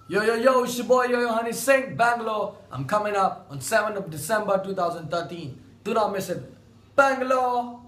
Yo, yo, yo, it's your boy, yo, honey, Singh, Bangalore. I'm coming up on 7th of December 2013. Do not miss it. Bangalore!